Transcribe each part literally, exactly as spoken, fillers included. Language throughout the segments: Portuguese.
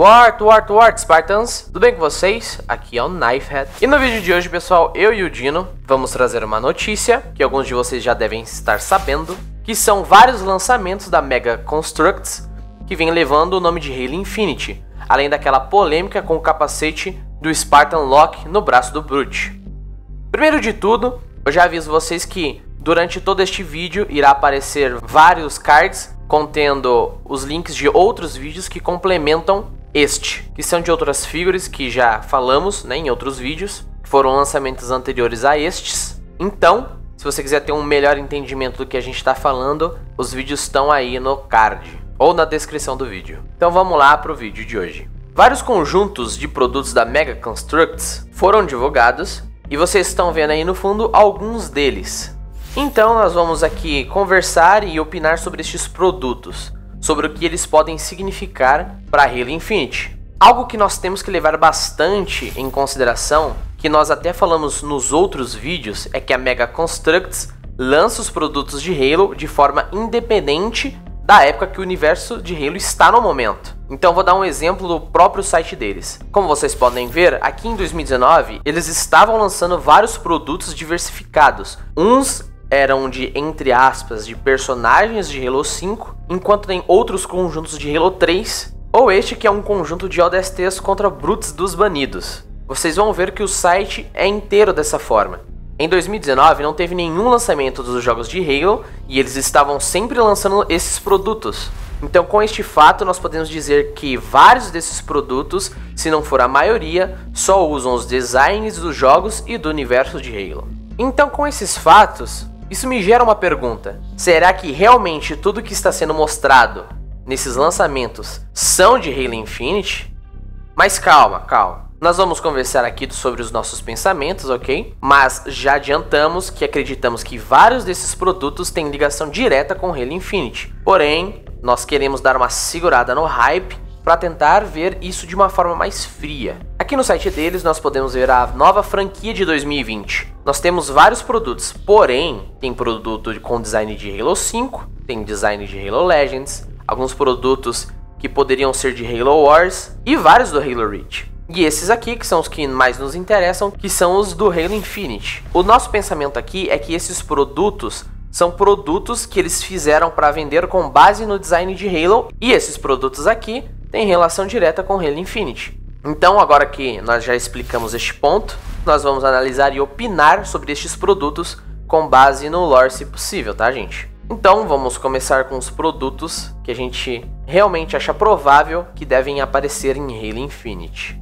What, what, what, Spartans? Tudo bem com vocês? Aqui é o Knifehead. E no vídeo de hoje, pessoal, eu e o Dino vamos trazer uma notícia que alguns de vocês já devem estar sabendo, que são vários lançamentos da Mega Constructs que vem levando o nome de Halo Infinite, além daquela polêmica com o capacete do Spartan Lock no braço do Brute. Primeiro de tudo, eu já aviso vocês que durante todo este vídeo irá aparecer vários cards contendo os links de outros vídeos que complementam este, que são de outras figuras que já falamos, né, em outros vídeos, que foram lançamentos anteriores a estes. Então, se você quiser ter um melhor entendimento do que a gente está falando, os vídeos estão aí no card ou na descrição do vídeo. Então vamos lá para o vídeo de hoje. Vários conjuntos de produtos da Mega Constructs foram divulgados e vocês estão vendo aí no fundo alguns deles. Então nós vamos aqui conversar e opinar sobre estes produtos, sobre o que eles podem significar para Halo Infinite. Algo que nós temos que levar bastante em consideração, que nós até falamos nos outros vídeos, é que a Mega Constructs lança os produtos de Halo de forma independente da época que o universo de Halo está no momento. Então vou dar um exemplo do próprio site deles. Como vocês podem ver, aqui em dois mil e dezenove, eles estavam lançando vários produtos diversificados. Uns eram de, entre aspas, de personagens de Halo cinco, enquanto tem outros conjuntos de Halo três, ou este que é um conjunto de O D S Ts contra Brutes dos Banidos. Vocês vão ver que o site é inteiro dessa forma. Em dois mil e dezenove não teve nenhum lançamento dos jogos de Halo e eles estavam sempre lançando esses produtos. Então com este fato nós podemos dizer que vários desses produtos, se não for a maioria, só usam os designs dos jogos e do universo de Halo. Então com esses fatos, isso me gera uma pergunta: será que realmente tudo que está sendo mostrado nesses lançamentos são de Halo Infinite? Mas calma, calma. Nós vamos conversar aqui sobre os nossos pensamentos, ok? Mas já adiantamos que acreditamos que vários desses produtos têm ligação direta com Halo Infinite. Porém, nós queremos dar uma segurada no hype para tentar ver isso de uma forma mais fria. Aqui no site deles nós podemos ver a nova franquia de dois mil e vinte. Nós temos vários produtos, porém tem produto com design de Halo cinco, tem design de Halo Legends, alguns produtos que poderiam ser de Halo Wars e vários do Halo Reach. E esses aqui, que são os que mais nos interessam, que são os do Halo Infinite. O nosso pensamento aqui é que esses produtos são produtos que eles fizeram para vender com base no design de Halo, e esses produtos aqui têm relação direta com Halo Infinite. Então, agora que nós já explicamos este ponto, nós vamos analisar e opinar sobre estes produtos com base no lore, se possível, tá, gente? Então, vamos começar com os produtos que a gente realmente acha provável que devem aparecer em Halo Infinite.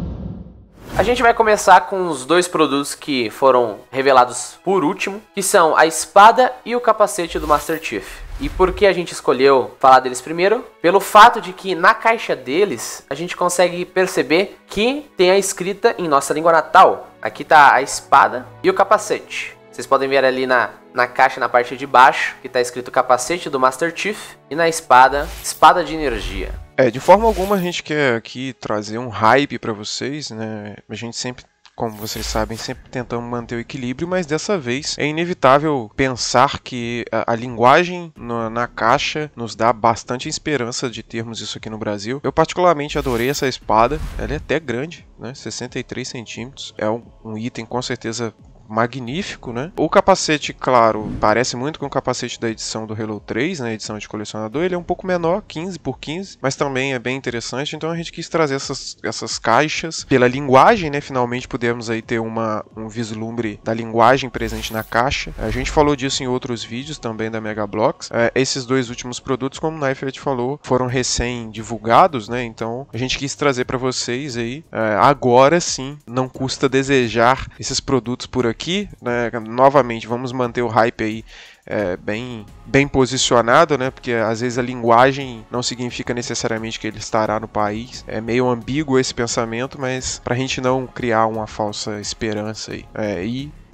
A gente vai começar com os dois produtos que foram revelados por último, que são a espada e o capacete do Master Chief. E por que a gente escolheu falar deles primeiro? Pelo fato de que na caixa deles a gente consegue perceber que tem a escrita em nossa língua natal. Aqui tá a espada e o capacete. Vocês podem ver ali na, na caixa, na parte de baixo, que está escrito capacete do Master Chief, e na espada, espada de energia. É, de forma alguma a gente quer aqui trazer um hype para vocês, né? A gente sempre, como vocês sabem, sempre tentamos manter o equilíbrio, mas dessa vez é inevitável pensar que a, a linguagem na, na caixa nos dá bastante esperança de termos isso aqui no Brasil. Eu particularmente adorei essa espada, ela é até grande, né? sessenta e três centímetros, é um, um item com certeza magnífico, né? O capacete, claro, parece muito com o capacete da edição do Halo três, né? Edição de colecionador. Ele é um pouco menor, quinze por quinze, mas também é bem interessante. Então a gente quis trazer essas, essas caixas pela linguagem, né? Finalmente pudemos aí ter uma, um vislumbre da linguagem presente na caixa. A gente falou disso em outros vídeos também da Mega Bloks. É, esses dois últimos produtos, como o Knifehead falou, foram recém divulgados, né? Então a gente quis trazer para vocês aí. É, agora sim, não custa desejar esses produtos por aqui. Aqui, né, novamente, vamos manter o hype aí é, bem, bem posicionado, né, porque às vezes a linguagem não significa necessariamente que ele estará no país. É meio ambíguo esse pensamento, mas para a gente não criar uma falsa esperança aí. É, e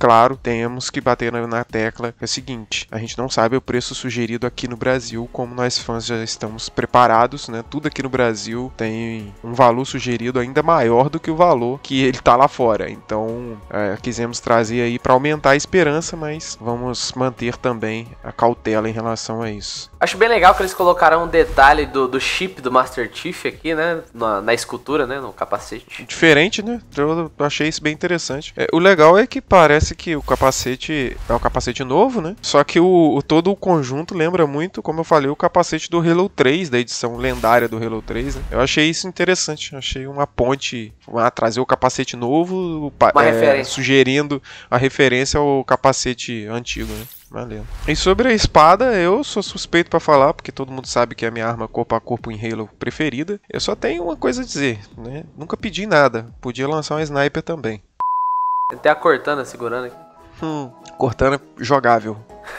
claro, temos que bater na, na tecla. É o seguinte, a gente não sabe o preço sugerido aqui no Brasil, como nós fãs já estamos preparados, né? Tudo aqui no Brasil tem um valor sugerido ainda maior do que o valor que ele tá lá fora. Então, é, quisemos trazer aí para aumentar a esperança, mas vamos manter também a cautela em relação a isso. Acho bem legal que eles colocaram um detalhe do, do chip do Master Chief aqui, né? Na, na escultura, né? No capacete. Diferente, né? Eu achei isso bem interessante. É, o legal é que parece que o capacete é um capacete novo, né? Só que o, o todo o conjunto lembra muito, como eu falei, o capacete do Halo três, da edição lendária do Halo três, né? Eu achei isso interessante. Eu achei uma ponte, uma, trazer o capacete novo, uma é, referência. Sugerindo a referência ao capacete antigo, né? Valeu. E sobre a espada, eu sou suspeito pra falar, porque todo mundo sabe que é a minha arma corpo a corpo em Halo preferida. Eu só tenho uma coisa a dizer, né? Nunca pedi nada. Podia lançar um sniper também. Tem até a Cortana segurando aqui. Hum, Cortana jogável.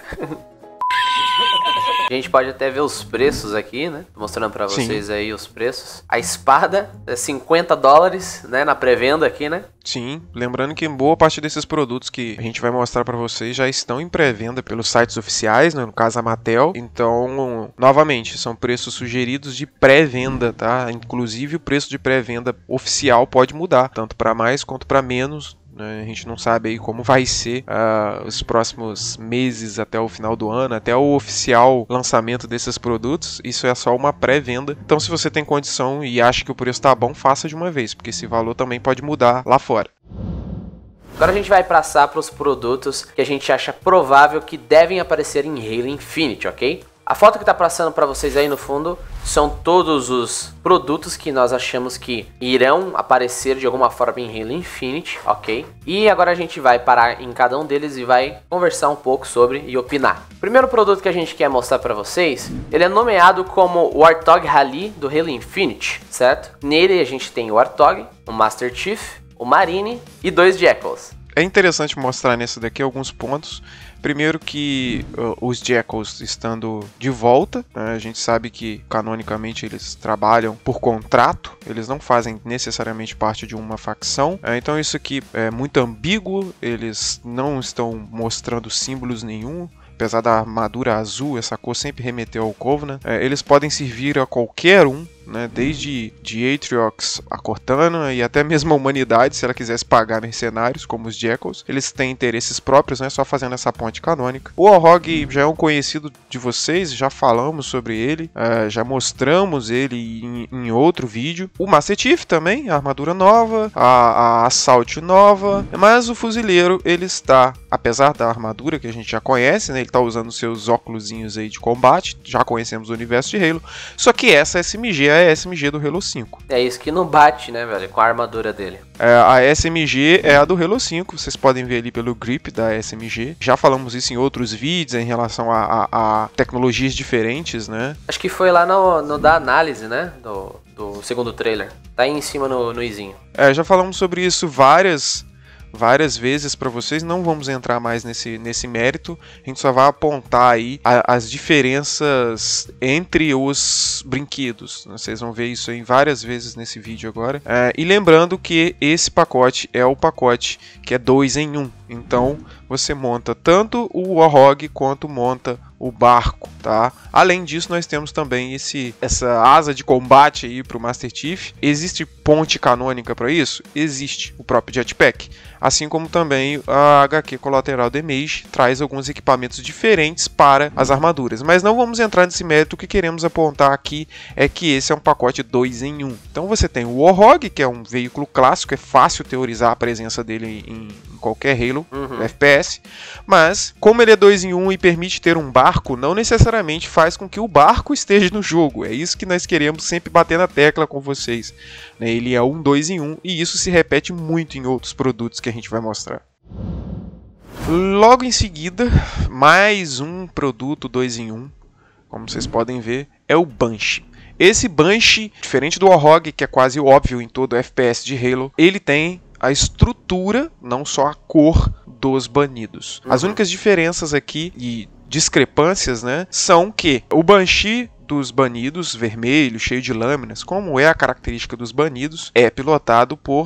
A gente pode até ver os preços aqui, né? Tô mostrando pra vocês Sim. aí os preços. A espada é cinquenta dólares, né? Na pré-venda aqui, né? Sim, lembrando que boa parte desses produtos que a gente vai mostrar pra vocês já estão em pré-venda pelos sites oficiais, né? No caso a Mattel. Então, novamente, são preços sugeridos de pré-venda, tá? Inclusive o preço de pré-venda oficial pode mudar, tanto pra mais quanto pra menos. A gente não sabe aí como vai ser uh, os próximos meses até o final do ano, até o oficial lançamento desses produtos. Isso é só uma pré-venda. Então, se você tem condição e acha que o preço tá bom, faça de uma vez, porque esse valor também pode mudar lá fora. Agora a gente vai passar para os produtos que a gente acha provável que devem aparecer em Halo Infinite, ok? A foto que está passando para vocês aí no fundo são todos os produtos que nós achamos que irão aparecer de alguma forma em Halo Infinite, ok? E agora a gente vai parar em cada um deles e vai conversar um pouco sobre e opinar. O primeiro produto que a gente quer mostrar para vocês, ele é nomeado como o Warthog Rally do Halo Infinite, certo? Nele a gente tem o Warthog, o Master Chief, o Marine e dois Jackals. É interessante mostrar nesse daqui alguns pontos. Primeiro que uh, os Jackals estando de volta, né? A gente sabe que canonicamente eles trabalham por contrato, eles não fazem necessariamente parte de uma facção, uh, então isso aqui é muito ambíguo, eles não estão mostrando símbolos nenhum. Apesar da armadura azul, essa cor sempre remeteu ao Covenant, uh, eles podem servir a qualquer um, né, desde de Atriox a Cortana e até mesmo a humanidade, se ela quisesse pagar mercenários como os Jackals. Eles têm interesses próprios, né, só fazendo essa ponte canônica. O Warthog já é um conhecido de vocês, já falamos sobre ele, uh, já mostramos ele em, em outro vídeo. O Master Chief também, a armadura nova, a, a Assault nova, mas o fuzileiro, ele está, apesar da armadura que a gente já conhece, né, ele está usando seus óculosinhos aí de combate, já conhecemos o universo de Halo, só que essa S M G é a S M G do Halo cinco. É isso que não bate, né, velho, com a armadura dele. É, a S M G é a do Halo cinco, vocês podem ver ali pelo grip da S M G. Já falamos isso em outros vídeos em relação a, a, a tecnologias diferentes, né? Acho que foi lá no, no da análise, né, do, do segundo trailer. Tá aí em cima no, no izinho. É, já falamos sobre isso várias... várias vezes para vocês, não vamos entrar mais nesse, nesse mérito, a gente só vai apontar aí a, as diferenças entre os brinquedos, vocês vão ver isso aí várias vezes nesse vídeo agora, é, e lembrando que esse pacote é o pacote que é dois em um, então você monta tanto o Warthog quanto monta o barco, tá? Além disso, nós temos também esse, essa asa de combate aí para o Master Chief. Existe ponte canônica para isso? Existe, o próprio Jetpack. Assim como também a H Q Collateral Damage traz alguns equipamentos diferentes para as armaduras. Mas não vamos entrar nesse mérito, o que queremos apontar aqui é que esse é um pacote dois em um. Então você tem o Warthog, que é um veículo clássico, é fácil teorizar a presença dele em, em qualquer Halo, uhum. F P S, mas como ele é dois em um e permite ter um barco, não necessariamente faz com que o barco esteja no jogo. É isso que nós queremos sempre bater na tecla com vocês. Ele é um dois em um e isso se repete muito em outros produtos que a gente vai mostrar. Logo em seguida, mais um produto dois em um, como vocês podem ver, é o Banshee. Esse Banshee, diferente do Warthog, que é quase óbvio em todo F P S de Halo, ele tem a estrutura, não só a cor dos banidos. Uhum. As únicas diferenças aqui e discrepâncias, né, são que o Banshee dos banidos, vermelho, cheio de lâminas, como é a característica dos banidos, é pilotado por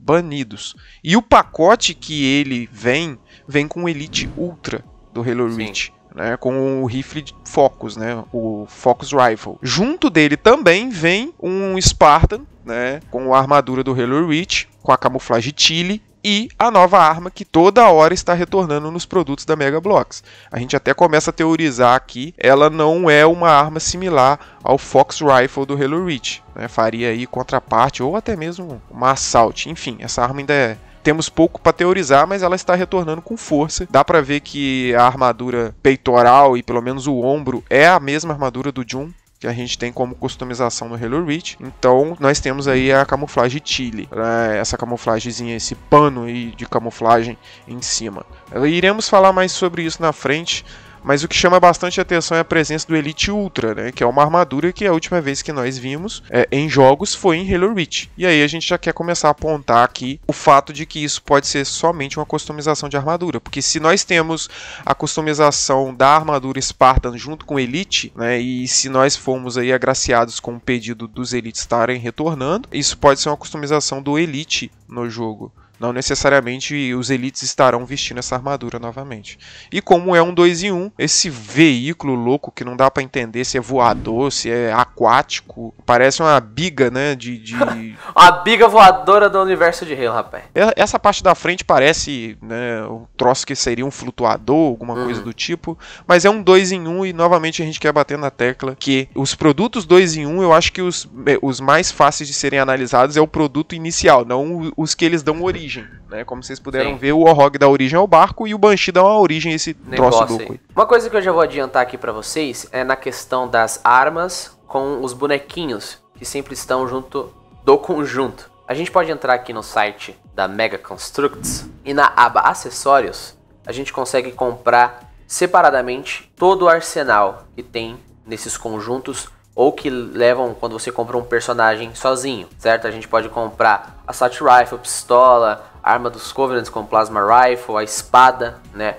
banidos. E o pacote que ele vem, vem com o Elite Ultra do Halo Reach. Né, com o rifle de Focus, né, o Focus Rifle. Junto dele também vem um Spartan, né, com a armadura do Halo Reach, com a camuflagem Chile e a nova arma que toda hora está retornando nos produtos da Mega Bloks. A gente até começa a teorizar aqui, ela não é uma arma similar ao Fox Rifle do Halo Reach, né, faria aí contraparte ou até mesmo uma Assault. Enfim, essa arma ainda é... Temos pouco para teorizar, mas ela está retornando com força. Dá para ver que a armadura peitoral e pelo menos o ombro é a mesma armadura do Jun, que a gente tem como customização no Halo Reach. Então nós temos aí a camuflagem Chile, né? Essa camuflagemzinha, esse pano aí de camuflagem em cima. Iremos falar mais sobre isso na frente. Mas o que chama bastante atenção é a presença do Elite Ultra, né? Que é uma armadura que a última vez que nós vimos é, em jogos foi em Halo Reach. E aí a gente já quer começar a apontar aqui o fato de que isso pode ser somente uma customização de armadura. Porque se nós temos a customização da armadura Spartan junto com o Elite, né? E se nós formos aí agraciados com o pedido dos Elites estarem retornando, isso pode ser uma customização do Elite no jogo. Não necessariamente os Elites estarão vestindo essa armadura novamente. E como é um dois em um, esse veículo louco que não dá pra entender se é voador, se é aquático, parece uma biga, né, de... de... Uma biga voadora do universo de Halo, rapaz. Essa parte da frente parece, né, um troço que seria um flutuador, alguma uhum. coisa do tipo, mas é um dois em um e novamente a gente quer bater na tecla que os produtos dois em um, eu acho que os, os mais fáceis de serem analisados é o produto inicial, não os que eles dão origem. Né? Como vocês puderam Sim. ver, o Warhog dá origem ao barco e o Banshee dá uma origem a esse Negócio troço louco aí. Uma coisa que eu já vou adiantar aqui pra vocês é na questão das armas com os bonequinhos que sempre estão junto do conjunto. A gente pode entrar aqui no site da Mega Constructs e na aba Acessórios a gente consegue comprar separadamente todo o arsenal que tem nesses conjuntos ou que levam quando você compra um personagem sozinho, certo? A gente pode comprar Assault Rifle, pistola, arma dos Covenants com Plasma Rifle, a espada, né?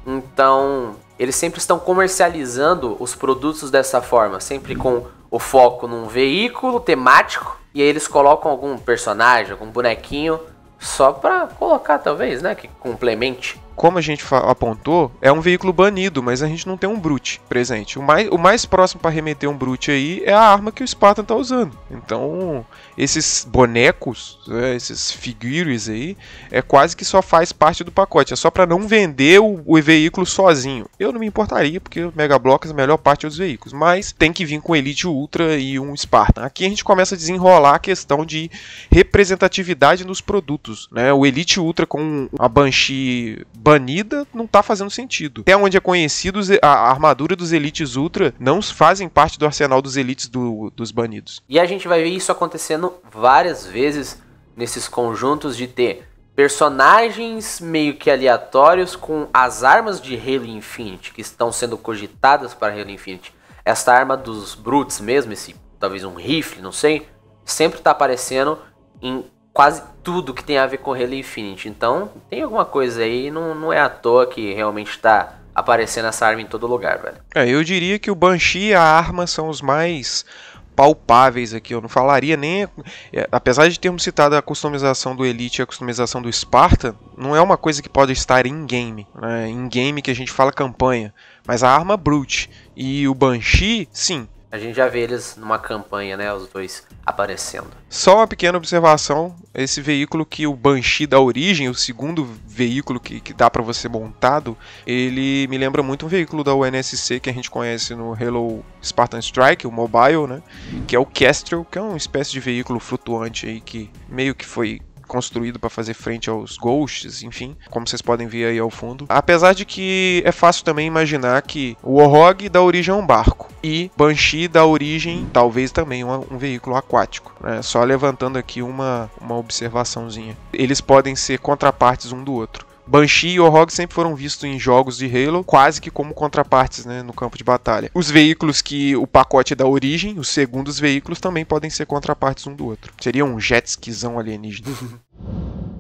Então, eles sempre estão comercializando os produtos dessa forma, sempre com o foco num veículo temático, e aí eles colocam algum personagem, algum bonequinho, só pra colocar talvez, né, que complemente. Como a gente apontou, é um veículo banido, mas a gente não tem um Brute presente. O mais, o mais próximo para remeter um Brute aí é a arma que o Spartan tá usando. Então, esses bonecos, né, esses figures aí, é quase que só faz parte do pacote. É só para não vender o, o veículo sozinho. Eu não me importaria, porque o Mega Bloks é a melhor parte dos veículos. Mas tem que vir com Elite Ultra e um Spartan. Aqui a gente começa a desenrolar a questão de representatividade nos produtos. Né? O Elite Ultra com a Banshee banida não tá fazendo sentido. Até onde é conhecido, a armadura dos Elites Ultra não fazem parte do arsenal dos Elites do, dos banidos. E a gente vai ver isso acontecendo várias vezes nesses conjuntos de ter personagens meio que aleatórios com as armas de Halo Infinite que estão sendo cogitadas para Halo Infinite. Essa arma dos Brutes mesmo, esse talvez um rifle, não sei, sempre tá aparecendo em quase tudo que tem a ver com Halo Infinite. Então, tem alguma coisa aí, não, não é à toa que realmente tá aparecendo essa arma em todo lugar, velho. É, eu diria que o Banshee e a arma são os mais palpáveis aqui. Eu não falaria nem... Apesar de termos citado a customização do Elite e a customização do Spartan, não é uma coisa que pode estar in-game. Né? In-game que a gente fala campanha. Mas a arma Brute e o Banshee, sim. A gente já vê eles numa campanha, né, os dois aparecendo. Só uma pequena observação, esse veículo que o Banshee dá origem, o segundo veículo que, que dá para você montado, ele me lembra muito um veículo da U N S C que a gente conhece no Halo Spartan Strike, o Mobile, né, que é o Kestrel, que é uma espécie de veículo flutuante aí que meio que foi construído para fazer frente aos Ghosts, enfim, como vocês podem ver aí ao fundo. Apesar de que é fácil também imaginar que o Warhog dá origem a um barco e Banshee dá origem, talvez também, a um veículo aquático. Né? Só levantando aqui uma, uma observaçãozinha. Eles podem ser contrapartes um do outro. Banshee e Warhog sempre foram vistos em jogos de Halo quase que como contrapartes, né, no campo de batalha. Os veículos que o pacote dá origem, os segundos veículos, também podem ser contrapartes um do outro. Seria um jet skizão alienígena.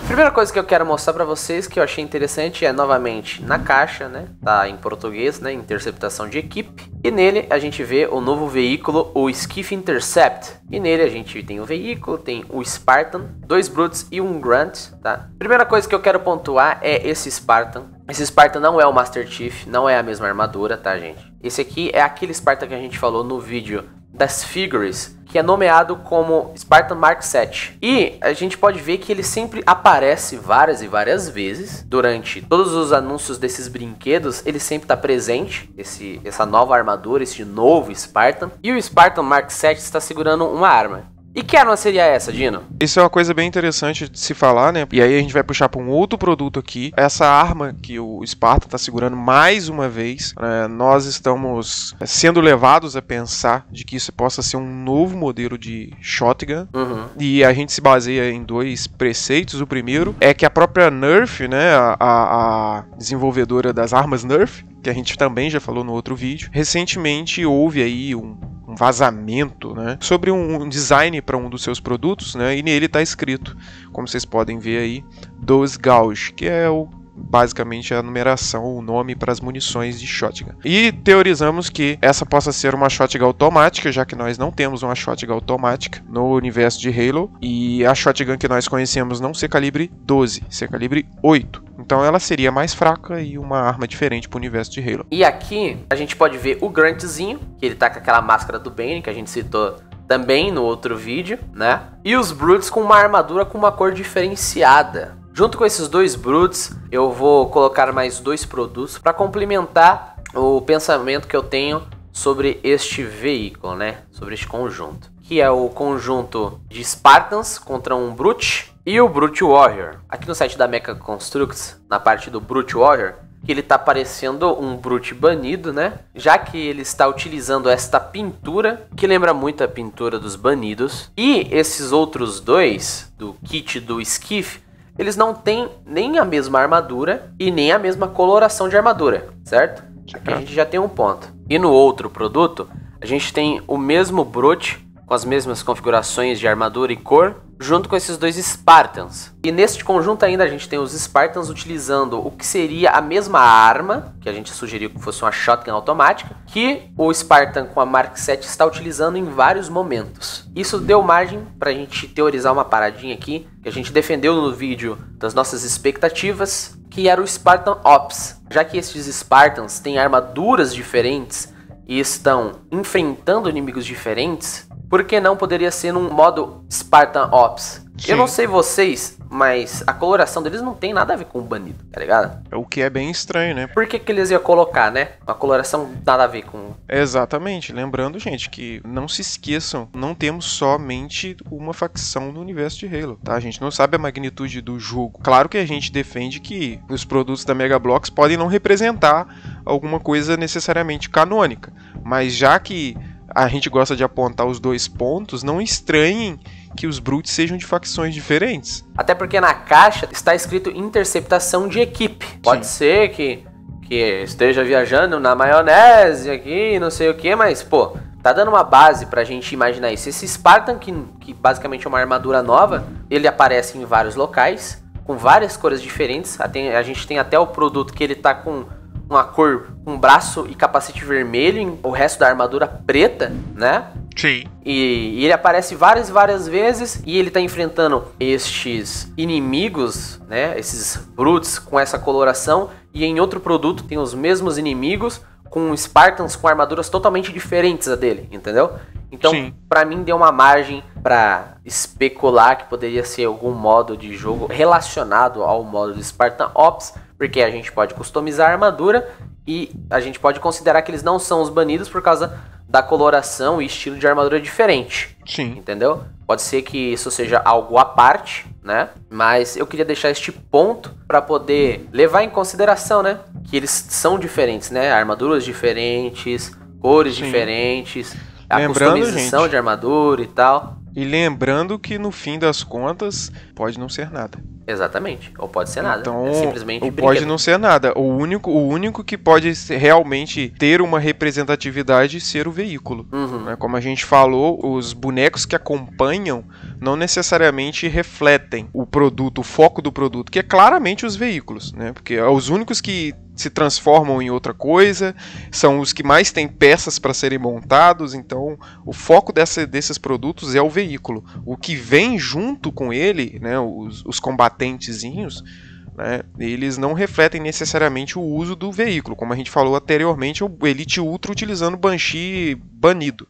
Primeira coisa que eu quero mostrar pra vocês que eu achei interessante é novamente na caixa, né? Tá em português, né? Interceptação de equipe. E nele a gente vê o novo veículo, o Skiff Intercept. E nele a gente tem o veículo, tem o Spartan, dois Brutes e um Grunt, tá? Primeira coisa que eu quero pontuar é esse Spartan. Esse Spartan não é o Master Chief, não é a mesma armadura, tá, gente? Esse aqui é aquele Spartan que a gente falou no vídeo das figures, que é nomeado como Spartan Mark sete. E a gente pode ver que ele sempre aparece várias e várias vezes. Durante todos os anúncios desses brinquedos, ele sempre está presente, esse, essa nova armadura, esse novo Spartan. E o Spartan Mark sete está segurando uma arma. E que arma seria essa, Dino? Isso é uma coisa bem interessante de se falar, né? E aí a gente vai puxar para um outro produto aqui. Essa arma que o Spartan está segurando mais uma vez, né? Nós estamos sendo levados a pensar de que isso possa ser um novo modelo de shotgun. Uhum. E a gente se baseia em dois preceitos. O primeiro é que a própria Nerf, né? A, a, a desenvolvedora das armas Nerf, que a gente também já falou no outro vídeo, recentemente houve aí um um vazamento, né, sobre um, um design para um dos seus produtos, né, e nele está escrito, como vocês podem ver aí, doze gauge, que é o basicamente a numeração, o nome para as munições de shotgun. E teorizamos que essa possa ser uma shotgun automática, já que nós não temos uma shotgun automática no universo de Halo, e a shotgun que nós conhecemos não ser calibre doze, ser calibre oito. Então ela seria mais fraca e uma arma diferente para o universo de Halo. E aqui a gente pode ver o Gruntzinho, que ele tá com aquela máscara do Bane, que a gente citou também no outro vídeo, né? E os Brutes com uma armadura com uma cor diferenciada. Junto com esses dois Brutes, eu vou colocar mais dois produtos para complementar o pensamento que eu tenho sobre este veículo, né? Sobre este conjunto. Que é o conjunto de Spartans contra um Brute e o Brute Warrior. Aqui no site da Mecha Constructs, na parte do Brute Warrior, que ele está parecendo um Brute banido, né? Já que ele está utilizando esta pintura, que lembra muito a pintura dos banidos. E esses outros dois, do kit do Skiff, eles não têm nem a mesma armadura e nem a mesma coloração de armadura, certo? Aqui a gente já tem um ponto. E no outro produto, a gente tem o mesmo Brute, com as mesmas configurações de armadura e cor, junto com esses dois Spartans. E neste conjunto ainda a gente tem os Spartans utilizando o que seria a mesma arma, que a gente sugeriu que fosse uma shotgun automática, que o Spartan com a Mark sete está utilizando em vários momentos. Isso deu margem para a gente teorizar uma paradinha aqui, que a gente defendeu no vídeo das nossas expectativas, que era o Spartan Ops. Já que esses Spartans têm armaduras diferentes e estão enfrentando inimigos diferentes, por que não poderia ser num modo Spartan Ops? Sim. Eu não sei vocês, mas a coloração deles não tem nada a ver com o banido, tá ligado? É o que é bem estranho, né? Por que que eles iam colocar, né? Uma coloração nada a ver com... Exatamente. Lembrando, gente, que não se esqueçam, não temos somente uma facção no universo de Halo, tá? A gente não sabe a magnitude do jogo. Claro que a gente defende que os produtos da Mega Bloks podem não representar alguma coisa necessariamente canônica, mas já que a gente gosta de apontar os dois pontos, não estranhem que os Brutes sejam de facções diferentes. Até porque na caixa está escrito interceptação de equipe. Pode Sim. ser que, que esteja viajando na maionese aqui, não sei o que, mas, pô, tá dando uma base pra gente imaginar isso. Esse Spartan, que, que basicamente é uma armadura nova, ele aparece em vários locais, com várias cores diferentes. A gente tem até o produto que ele tá com uma cor, um braço e capacete vermelho, o resto da armadura preta, né? Sim. E, e ele aparece várias e várias vezes e ele tá enfrentando estes inimigos, né? Esses Brutes com essa coloração, e em outro produto tem os mesmos inimigos com Spartans com armaduras totalmente diferentes a dele, entendeu? Então, Sim. pra mim deu uma margem pra especular que poderia ser algum modo de jogo relacionado ao modo de Spartan Ops, porque a gente pode customizar a armadura e a gente pode considerar que eles não são os banidos por causa da coloração e estilo de armadura diferente. Sim. Entendeu? Pode ser que isso seja algo à parte, né? Mas eu queria deixar este ponto para poder levar em consideração, né? Que eles são diferentes, né? Armaduras diferentes, cores Sim. diferentes, a Lembrando, customização gente, de armadura e tal. E lembrando que no fim das contas pode não ser nada. Exatamente. Ou pode ser nada. Então, é simplesmente ou brinquedo. pode não ser nada. O único, o único que pode realmente ter uma representatividade ser o veículo. Uhum. Né? Como a gente falou, os bonecos que acompanham não necessariamente refletem o produto, o foco do produto, que é claramente os veículos, né? Porque é os únicos que se transformam em outra coisa, são os que mais têm peças para serem montados, então o foco dessa, desses produtos é o veículo. O que vem junto com ele, né, os, os combatentezinhos, né, eles não refletem necessariamente o uso do veículo, como a gente falou anteriormente, o Elite Ultra utilizando o Banshee banido.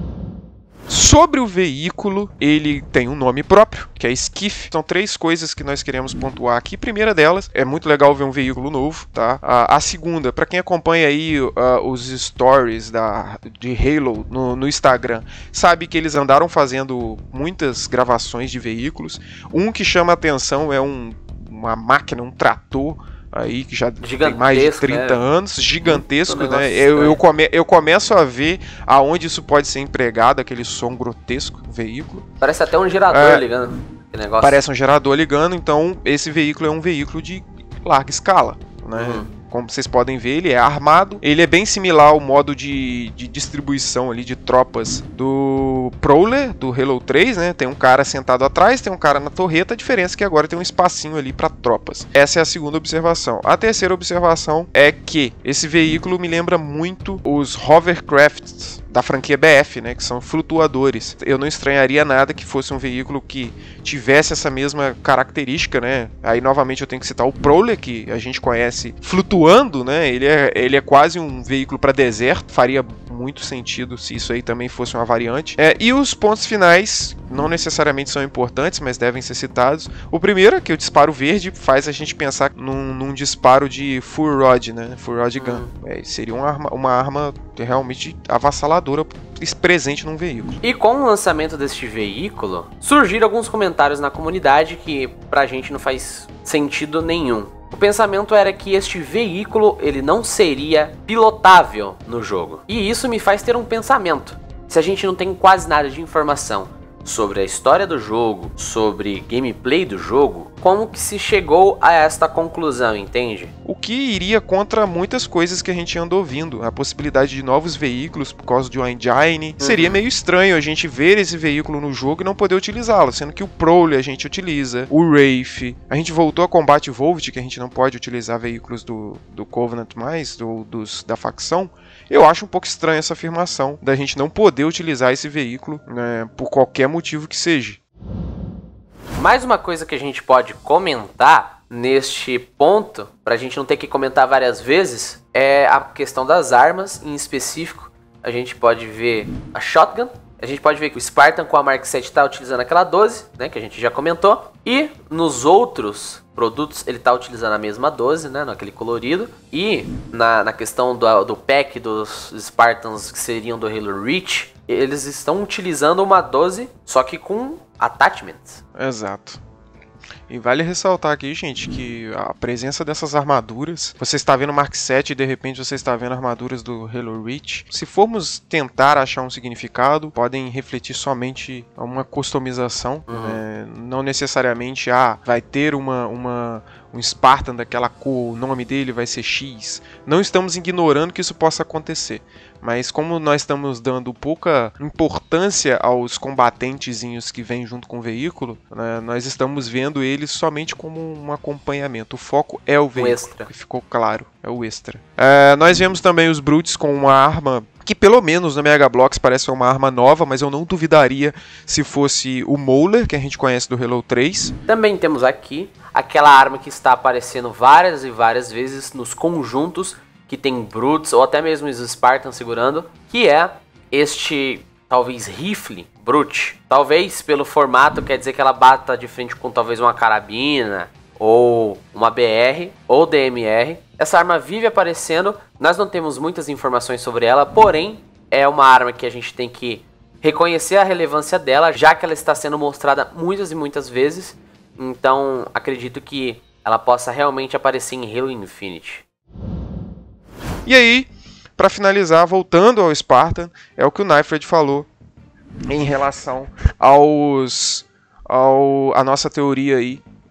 Sobre o veículo, ele tem um nome próprio, que é Skiff. São três coisas que nós queremos pontuar aqui. A primeira delas, é muito legal ver um veículo novo, tá? A, a segunda, para quem acompanha aí uh, os stories da, de Halo no, no Instagram, sabe que eles andaram fazendo muitas gravações de veículos. Um que chama a atenção é um, uma máquina, um trator, aí que já tem mais de trinta né? anos, gigantesco, né? Eu, eu, come, eu começo a ver aonde isso pode ser empregado, aquele som grotesco, veículo. Parece até um gerador é, ligando. Negócio. Parece um gerador ligando, então esse veículo é um veículo de larga escala, né? Uhum. Como vocês podem ver, ele é armado. Ele é bem similar ao modo de, de distribuição ali de tropas do Prowler, do Halo três, né? Tem um cara sentado atrás, tem um cara na torreta. A diferença é que agora tem um espacinho ali para tropas. Essa é a segunda observação. A terceira observação é que esse veículo me lembra muito os hovercrafts da franquia B F, né, que são flutuadores. Eu não estranharia nada que fosse um veículo que tivesse essa mesma característica, né? Aí novamente eu tenho que citar o Prowler, que a gente conhece flutuando, né? Ele é, ele é quase um veículo para deserto, faria muito sentido se isso aí também fosse uma variante. É, e os pontos finais não necessariamente são importantes, mas devem ser citados. O primeiro é que o disparo verde faz a gente pensar num, num disparo de Full Rod, né? Full Rod Gun. Hum. É, seria uma arma, uma arma realmente avassaladora presente num veículo. E com o lançamento deste veículo, surgiram alguns comentários na comunidade que pra gente não faz sentido nenhum. O pensamento era que este veículo ele não seria pilotável no jogo. E isso me faz ter um pensamento. Se a gente não tem quase nada de informação sobre a história do jogo, sobre gameplay do jogo, como que se chegou a esta conclusão, entende? O que iria contra muitas coisas que a gente andou ouvindo. A possibilidade de novos veículos por causa de uma engine. Uhum. Seria meio estranho a gente ver esse veículo no jogo e não poder utilizá-lo, sendo que o Prowler a gente utiliza, o Wraith. A gente voltou a Combat Evolved, que a gente não pode utilizar veículos do, do Covenant mais, do, dos, da facção. Eu acho um pouco estranha essa afirmação da gente não poder utilizar esse veículo, né, por qualquer motivo que seja. Mais uma coisa que a gente pode comentar neste ponto, pra gente não ter que comentar várias vezes, é a questão das armas. Em específico, a gente pode ver a Shotgun. A gente pode ver que o Spartan com a Mark sete está utilizando aquela doze, né, que a gente já comentou. E nos outros produtos ele está utilizando a mesma doze, né, naquele colorido. E na, na questão do, do pack dos Spartans que seriam do Halo Reach, eles estão utilizando uma doze, só que com attachments. Exato. E vale ressaltar aqui, gente, que a presença dessas armaduras, você está vendo o Mark sete e de repente você está vendo armaduras do Halo Reach. Se formos tentar achar um significado, podem refletir somente a uma customização, uhum. né? Não necessariamente, ah, vai ter uma, uma, um Spartan daquela cor, o nome dele vai ser X. Não estamos ignorando que isso possa acontecer. Mas como nós estamos dando pouca importância aos combatentezinhos que vêm junto com o veículo, né, nós estamos vendo eles somente como um acompanhamento. O foco é o veículo, extra. Que ficou claro, é o extra. É, nós vemos também os Brutes com uma arma que pelo menos no Mega Bloks parece uma arma nova, mas eu não duvidaria se fosse o Mauler, que a gente conhece do Halo três. Também temos aqui aquela arma que está aparecendo várias e várias vezes nos conjuntos que tem Brutes ou até mesmo os Spartans segurando, que é este, talvez, rifle Brute. Talvez pelo formato quer dizer que ela bata de frente com talvez uma carabina, ou uma B R, ou D M R. Essa arma vive aparecendo, nós não temos muitas informações sobre ela, porém é uma arma que a gente tem que reconhecer a relevância dela, já que ela está sendo mostrada muitas e muitas vezes. Então acredito que ela possa realmente aparecer em Halo Infinite. E aí, para finalizar, voltando ao Spartan, é o que o Knifred falou em relação aos, ao, a nossa teoria aí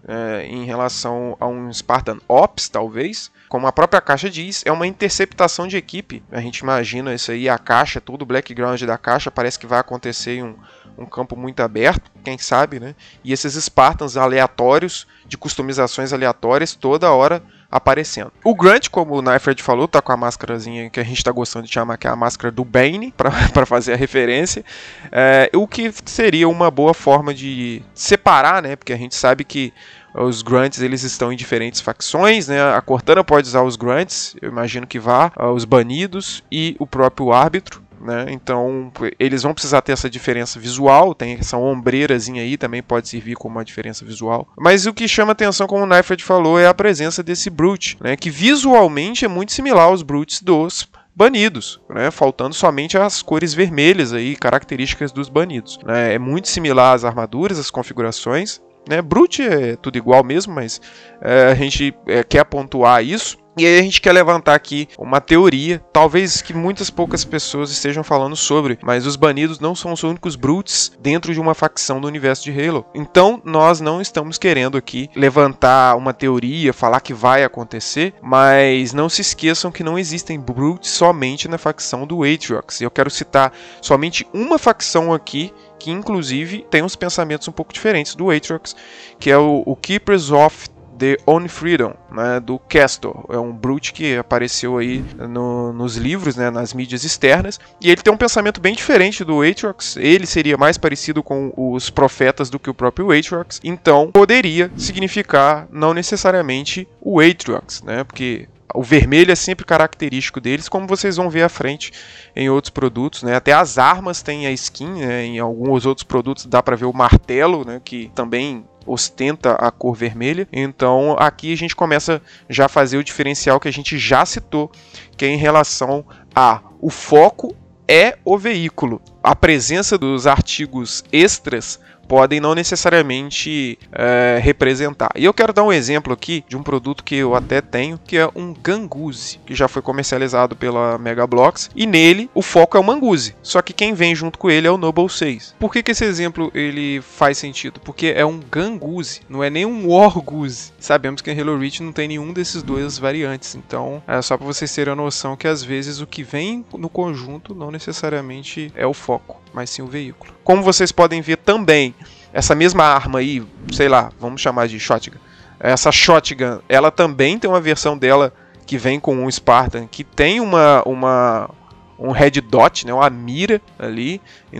é, em relação a um Spartan Ops, talvez. Como a própria caixa diz, é uma interceptação de equipe. A gente imagina isso aí, a caixa, todo o background da caixa parece que vai acontecer em um, um campo muito aberto, quem sabe, né? E esses Spartans aleatórios, de customizações aleatórias, toda hora aparecendo. O Grunt, como o Knifed falou, tá com a máscarazinha que a gente tá gostando de chamar, que é a máscara do Bane, para fazer a referência, é, o que seria uma boa forma de separar, né? Porque a gente sabe que os Grunts, eles estão em diferentes facções, né? A Cortana pode usar os Grunts, eu imagino que vá, os banidos e o próprio árbitro, né? Então eles vão precisar ter essa diferença visual, tem essa ombreirazinha aí, também pode servir como uma diferença visual. Mas o que chama atenção, como o Knifed falou, é a presença desse Brute, né? Que visualmente é muito similar aos Brutes dos banidos, né? Faltando somente as cores vermelhas aí, características dos banidos, né? É muito similar às armaduras, às configurações, né? Brute é tudo igual mesmo, mas é, a gente é, quer pontuar isso. E aí a gente quer levantar aqui uma teoria, talvez que muitas poucas pessoas estejam falando sobre, mas os banidos não são os únicos Brutes dentro de uma facção do universo de Halo. Então nós não estamos querendo aqui levantar uma teoria, falar que vai acontecer, mas não se esqueçam que não existem Brutes somente na facção do Atriox. Eu quero citar somente uma facção aqui, que inclusive tem uns pensamentos um pouco diferentes do Atriox, que é o, o Keepers of The Own Freedom, né, do Castor. É um Brute que apareceu aí no, nos livros, né, nas mídias externas, e ele tem um pensamento bem diferente do Atriox. Ele seria mais parecido com os profetas do que o próprio Atriox, então poderia significar não necessariamente o Atriox, né, porque o vermelho é sempre característico deles, como vocês vão ver à frente em outros produtos, né? Até as armas têm a skin, né? Em alguns outros produtos dá para ver o martelo, né? Que também ostenta a cor vermelha. Então aqui a gente começa já a fazer o diferencial que a gente já citou, que é em relação a o foco é o veículo. A presença dos artigos extras podem não necessariamente é, representar. E eu quero dar um exemplo aqui de um produto que eu até tenho, que é um Ganguzi, que já foi comercializado pela Mega Bloks, e nele o foco é o Manguzi, só que quem vem junto com ele é o Noble seis. Por que que esse exemplo ele faz sentido? Porque é um Ganguzi, não é nem um Warguzi. Sabemos que em Halo Reach não tem nenhum desses dois variantes, então é só para vocês terem a noção que às vezes o que vem no conjunto não necessariamente é o foco, mas sim o veículo. Como vocês podem ver também, essa mesma arma aí, sei lá, vamos chamar de Shotgun. Essa Shotgun, ela também tem uma versão dela que vem com um Spartan, que tem uma, uma um Red Dot, né, uma mira ali.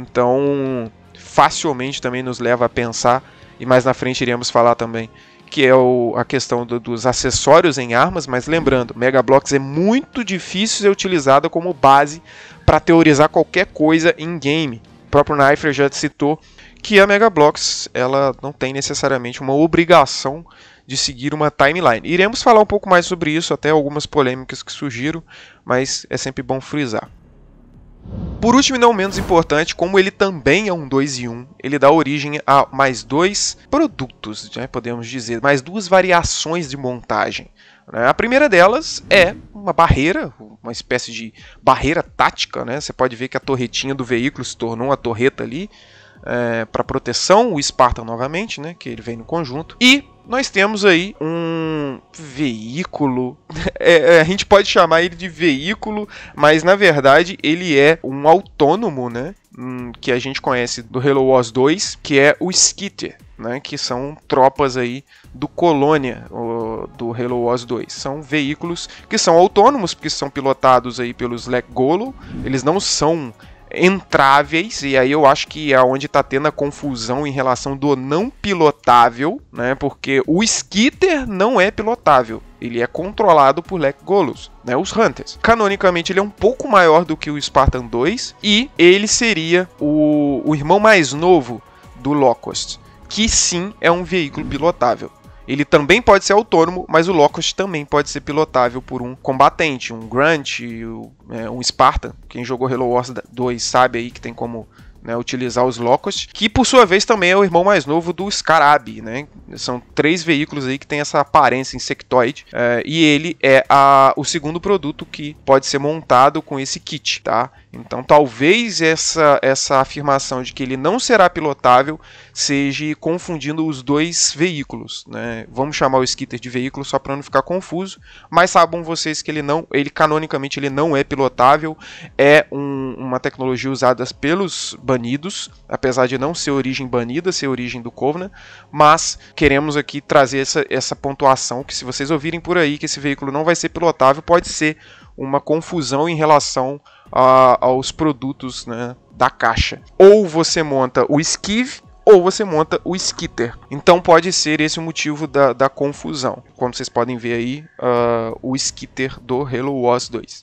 Então, facilmente também nos leva a pensar, e mais na frente iremos falar também, que é o, a questão do, dos acessórios em armas. Mas lembrando, Mega Bloks é muito difícil ser utilizada como base para teorizar qualquer coisa em game. O próprio Knifed já citou que a Mega Bloks ela não tem necessariamente uma obrigação de seguir uma timeline. Iremos falar um pouco mais sobre isso, até algumas polêmicas que surgiram, mas é sempre bom frisar. Por último e não menos importante, como ele também é um dois em um, ele dá origem a mais dois produtos, né, podemos dizer, mais duas variações de montagem. A primeira delas é uma barreira, uma espécie de barreira tática, né? Você pode ver que a torretinha do veículo se tornou uma torreta ali é, para proteção, o Spartan novamente, né? Que ele vem no conjunto. E nós temos aí um veículo, é, a gente pode chamar ele de veículo, mas na verdade ele é um autônomo, né? Que a gente conhece do Halo Wars dois, que é o Skitter, né, que são tropas aí do Colônia, o, do Halo Wars dois. São veículos que são autônomos, porque são pilotados aí pelos Lek Golo. Eles não são entráveis, e aí eu acho que é onde está tendo a confusão em relação do não pilotável, né, porque o Skitter não é pilotável. Ele é controlado por Lek Golos, né, os Hunters. Canonicamente ele é um pouco maior do que o Spartan dois, e ele seria o, o irmão mais novo do Locust, que sim é um veículo pilotável. Ele também pode ser autônomo, mas o Locust também pode ser pilotável por um combatente, um Grunt, um Spartan. Quem jogou Halo Wars dois sabe aí que tem como, né, utilizar os Locust, que por sua vez também é o irmão mais novo do Scarab, né? São três veículos aí que tem essa aparência insectoide, é, e ele é a, o segundo produto que pode ser montado com esse kit, tá? Então talvez essa, essa afirmação de que ele não será pilotável seja confundindo os dois veículos, né? Vamos chamar o Skitter de veículo só para não ficar confuso, mas sabem vocês que ele não, ele canonicamente ele não é pilotável, é um, uma tecnologia usada pelos banidos, apesar de não ser origem banida, ser origem do Covenant, mas queremos aqui trazer essa, essa pontuação que se vocês ouvirem por aí que esse veículo não vai ser pilotável, pode ser uma confusão em relação a, aos produtos, né, da caixa. Ou você monta o Skive, ou você monta o Skitter. Então pode ser esse o motivo da, da confusão. Como vocês podem ver aí, uh, o Skitter do Halo Wars dois.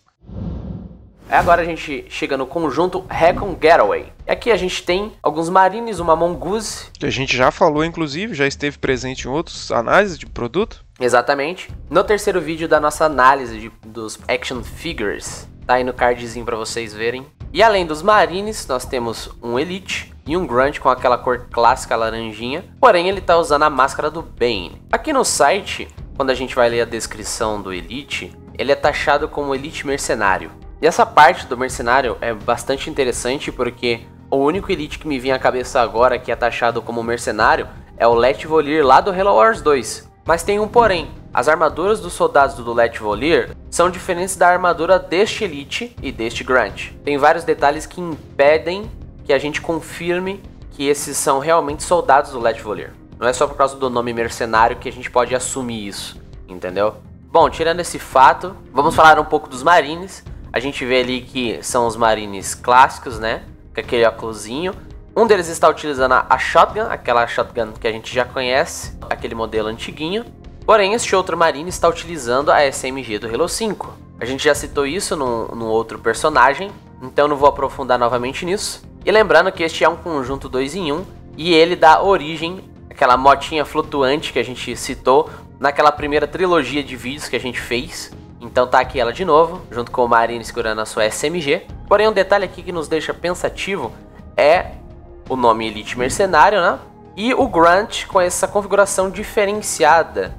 Agora a gente chega no conjunto Recon Getaway. Aqui a gente tem alguns Marines, uma Mongoose. Que a gente já falou, inclusive, já esteve presente em outras análises de produto. Exatamente. No terceiro vídeo da nossa análise de, dos Action Figures. Tá aí no cardzinho pra vocês verem. E além dos Marines, nós temos um Elite e um Grunt com aquela cor clássica laranjinha. Porém, ele tá usando a máscara do Bane. Aqui no site, quando a gente vai ler a descrição do Elite, ele é taxado como Elite Mercenário. E essa parte do mercenário é bastante interessante porque o único Elite que me vinha à cabeça agora que é taxado como mercenário é o Let Voliere lá do Halo Wars dois. Mas tem um porém, as armaduras dos soldados do Let Voliere são diferentes da armadura deste Elite e deste Grunt. Tem vários detalhes que impedem que a gente confirme que esses são realmente soldados do Let Voliere. Não é só por causa do nome mercenário que a gente pode assumir isso, entendeu? Bom, tirando esse fato, vamos falar um pouco dos Marines. A gente vê ali que são os Marines clássicos, né? Com aquele óculosinho. Um deles está utilizando a Shotgun, aquela Shotgun que a gente já conhece, aquele modelo antiguinho. Porém, este outro Marine está utilizando a S M G do Halo cinco. A gente já citou isso num, num outro personagem, então não vou aprofundar novamente nisso. E lembrando que este é um conjunto dois em um e ele dá origem àquela motinha flutuante que a gente citou naquela primeira trilogia de vídeos que a gente fez. Então tá aqui ela de novo, junto com o Marine segurando a sua S M G. Porém, um detalhe aqui que nos deixa pensativo é o nome Elite Mercenário, né? E o Grunt com essa configuração diferenciada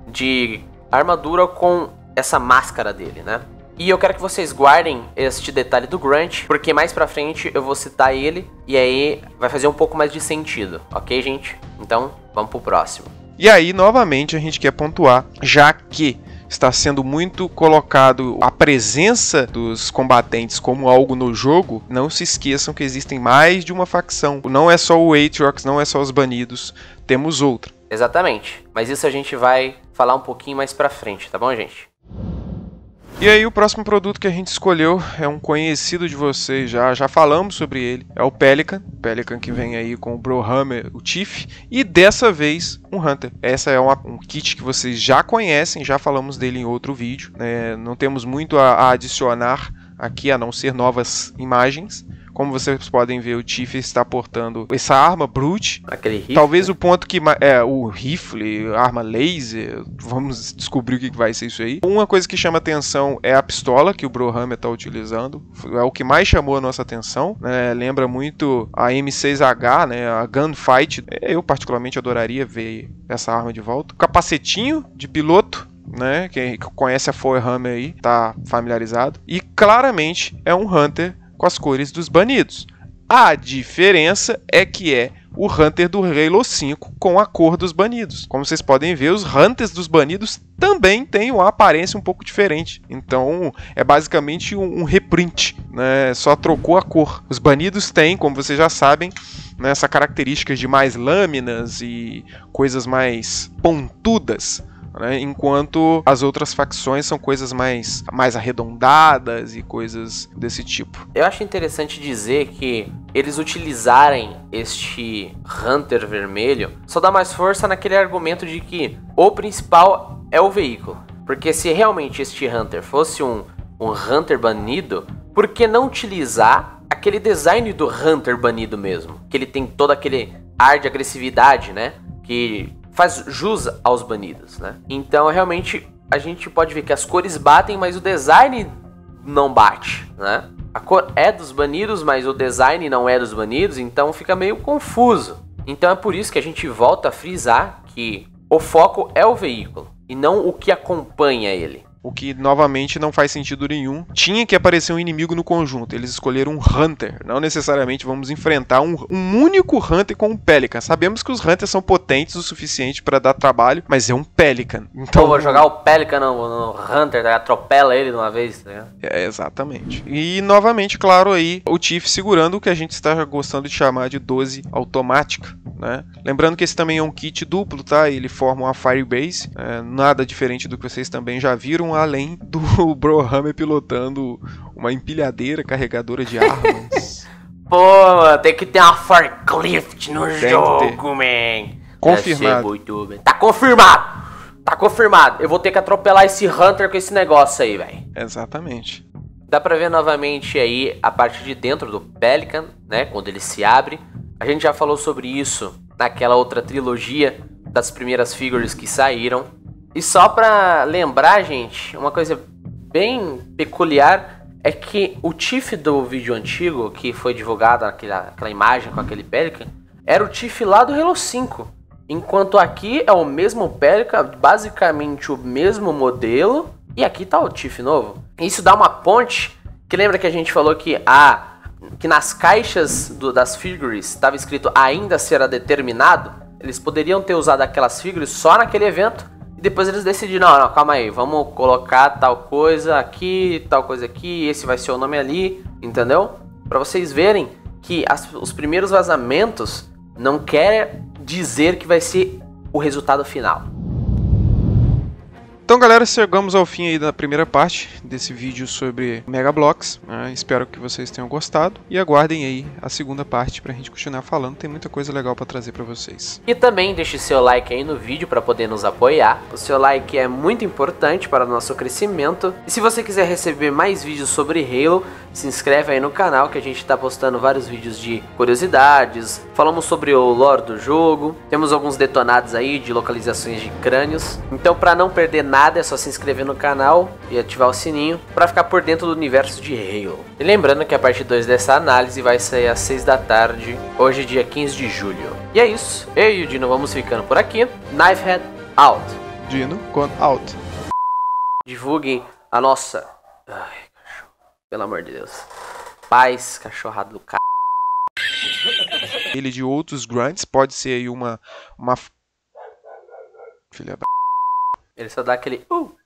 de armadura com essa máscara dele, né? E eu quero que vocês guardem este detalhe do Grunt, porque mais pra frente eu vou citar ele e aí vai fazer um pouco mais de sentido, ok, gente? Então, vamos pro próximo. E aí, novamente, a gente quer pontuar, já que está sendo muito colocado a presença dos combatentes como algo no jogo, não se esqueçam que existem mais de uma facção. Não é só o Aatrox, não é só os banidos, temos outra. Exatamente, mas isso a gente vai falar um pouquinho mais pra frente, tá bom, gente? E aí o próximo produto que a gente escolheu é um conhecido de vocês, já, já falamos sobre ele, é o Pelican. Pelican que vem aí com o Brohammer, o Tiff, e dessa vez um Hunter. Essa é uma, um kit que vocês já conhecem, já falamos dele em outro vídeo, né? Não temos muito a, a adicionar aqui, a não ser novas imagens. Como vocês podem ver, o Tiff está portando essa arma Brute. Aquele rifle. Talvez o ponto que... É, o rifle, arma laser. Vamos descobrir o que vai ser isso aí. Uma coisa que chama atenção é a pistola que o Brohammer está utilizando. É o que mais chamou a nossa atenção, né? Lembra muito a M seis H, né? A Gunfight. Eu particularmente adoraria ver essa arma de volta. O capacetinho de piloto, né? Quem conhece a Forehammer aí tá familiarizado. E claramente é um Hunter com as cores dos banidos. A diferença é que é o Hunter do Halo cinco com a cor dos banidos. Como vocês podem ver, os Hunters dos banidos também têm uma aparência um pouco diferente. Então é basicamente um, um reprint, né? Só trocou a cor. Os banidos têm, como vocês já sabem, né, essa característica de mais lâminas e coisas mais pontudas, né, enquanto as outras facções são coisas mais, mais arredondadas e coisas desse tipo. Eu acho interessante dizer que eles utilizarem este Hunter vermelho só dá mais força naquele argumento de que o principal é o veículo. Porque se realmente este Hunter fosse um, um Hunter banido, por que não utilizar aquele design do Hunter banido mesmo? Que ele tem todo aquele ar de agressividade, né? Que faz jus aos banidos, né? Então, realmente, a gente pode ver que as cores batem, mas o design não bate, né? A cor é dos banidos, mas o design não é dos banidos, então fica meio confuso. Então é por isso que a gente volta a frisar que o foco é o veículo, e não o que acompanha ele. o que novamente não faz sentido nenhum. Tinha que aparecer um inimigo no conjunto, eles escolheram um Hunter, não necessariamente vamos enfrentar um, um único Hunter com um Pelican. Sabemos que os Hunters são potentes o suficiente para dar trabalho, mas é um Pelican. Então Pô, vou jogar o Pelican no, no Hunter, daí atropela ele de uma vez, né? É, exatamente. E novamente, claro, aí o Tiff segurando o que a gente está gostando de chamar de doze automática, né? Lembrando que esse também é um kit duplo, tá? Ele forma uma Firebase, é, nada diferente do que vocês também já viram, além do Brohammer pilotando uma empilhadeira carregadora de armas. Pô, mano, tem que ter uma forklift no tem jogo, man. Confirmado. Muito, tá confirmado. Tá confirmado. Eu vou ter que atropelar esse Hunter com esse negócio aí, velho. Exatamente. Dá pra ver novamente aí a parte de dentro do Pelican, né? Quando ele se abre. A gente já falou sobre isso naquela outra trilogia das primeiras figures que saíram. E só pra lembrar, gente, uma coisa bem peculiar é que o Tiff do vídeo antigo, que foi divulgado naquela aquela imagem com aquele Pelican, era o Tiff lá do Halo cinco. Enquanto aqui é o mesmo Pelican, basicamente o mesmo modelo, e aqui tá o Tiff novo. Isso dá uma ponte, que lembra que a gente falou que, ah, que nas caixas do, das figures estava escrito ainda será determinado? Eles poderiam ter usado aquelas figures só naquele evento, e depois eles decidiram, não, não, calma aí, vamos colocar tal coisa aqui, tal coisa aqui, esse vai ser o nome ali, entendeu? Pra vocês verem que as, os primeiros vazamentos não querem dizer que vai ser o resultado final. Então, galera, chegamos ao fim aí da primeira parte desse vídeo sobre Mega Bloks, né? Espero que vocês tenham gostado e aguardem aí a segunda parte pra gente continuar falando, tem muita coisa legal pra trazer pra vocês. E também deixe seu like aí no vídeo pra poder nos apoiar. O seu like é muito importante para o nosso crescimento. E se você quiser receber mais vídeos sobre Halo, se inscreve aí no canal que a gente tá postando vários vídeos de curiosidades. Falamos sobre o lore do jogo, temos alguns detonados aí de localizações de crânios. Então, pra não perder nada, Nada, é só se inscrever no canal e ativar o sininho para ficar por dentro do universo de Halo. E lembrando que a parte dois dessa análise vai sair às seis da tarde, hoje dia quinze de julho. E é isso, eu e o Dino vamos ficando por aqui. Knifehead out. Dino con out. Divulguem a nossa... Ai, cachorro. Pelo amor de Deus. Paz, cachorrado do c... Ele de outros grunts pode ser aí uma... uma... Filha da... Ele só dá aquele... Uh.